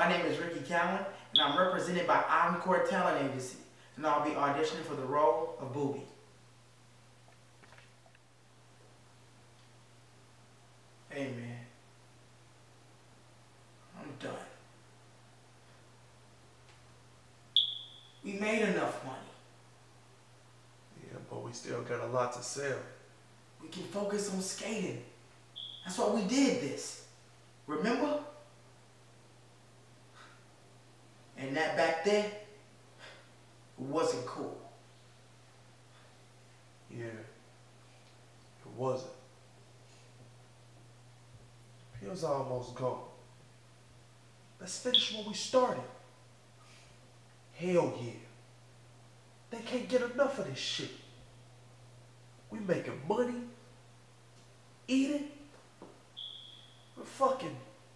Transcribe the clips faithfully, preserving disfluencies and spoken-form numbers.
My name is Ricky Cowan, and I'm represented by Encore Talent Agency, and I'll be auditioning for the role of Booby. Hey man, I'm done. We made enough money. Yeah, but we still got a lot to sell. We can focus on skating. That's why we did this. Remember? And that back then, it wasn't cool. Yeah, it wasn't. It was almost gone. Let's finish what we started. Hell yeah. They can't get enough of this shit. We making money, eating. We're fucking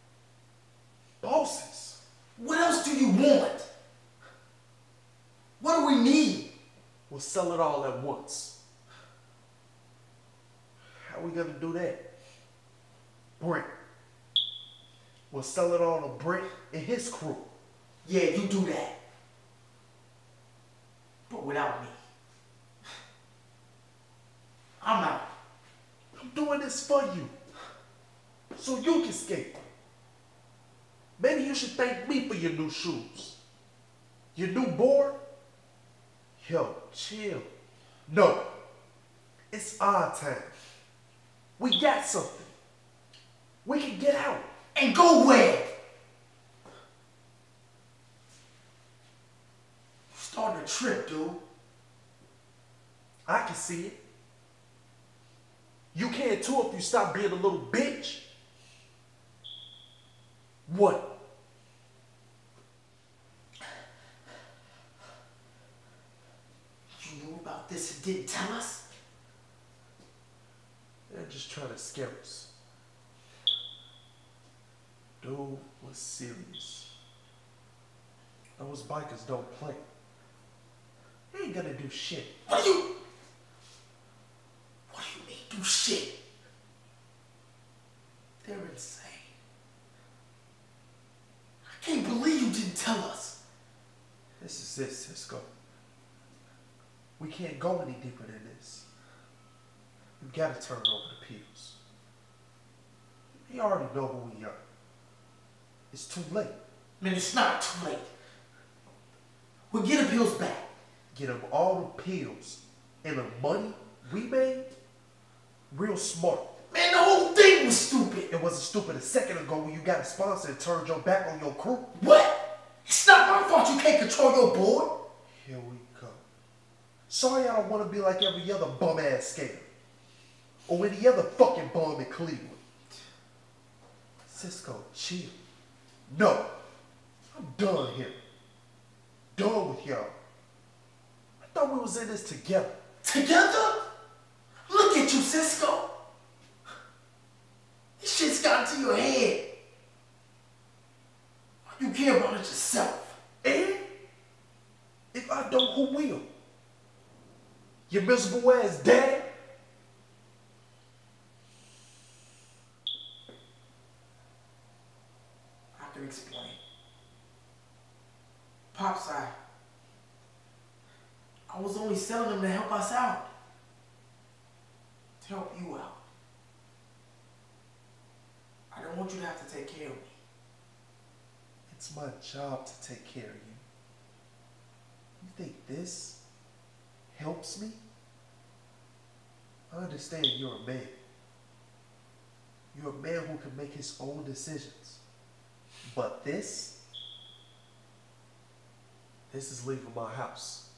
bosses. What else do you want? What do we need? We'll sell it all at once. How we gonna do that? Brent. We'll sell it all to Brent and his crew. Yeah, you do that. But without me. I'm out. I'm doing this for you. So you can skate. Maybe you should thank me for your new shoes. Your new board? Yo, chill. No. It's our time. We got something. We can get out. And go where? Starting a trip, dude. I can see it. You can too if you stop being a little bitch. What? You knew about this and didn't tell us? They're just trying to scare us. Dude was serious. Those bikers don't play. They ain't gonna do shit. What do you... What do you mean do shit? They're insane. I can't believe you didn't tell us. This is it, Cisco. We can't go any deeper than this. We gotta turn over the pills. They already know who we are. It's too late. Man, it's not too late. We'll get the pills back. Get them all the pills and the money we made real smart. Man, the whole thing was stupid. It wasn't stupid a second ago when you got a sponsor and turned your back on your crew. What? It's not my fault you can't control your board. Here we go. Sorry I don't want to be like every other bum-ass skater. Or any other fucking bum in Cleveland. Cisco, chill. No. I'm done here. Done with y'all. I thought we was in this together. Together? Look at you, Cisco. This shit's got into your head. All you care about is yourself. And if I don't, who will? Your miserable ass dad? I can explain. Pops, I... I was only selling them to help us out. To help you out. I don't want you to have to take care of me. It's my job to take care of you. You think this helps me? I understand you're a man. You're a man who can make his own decisions. But this, this is leaving my house.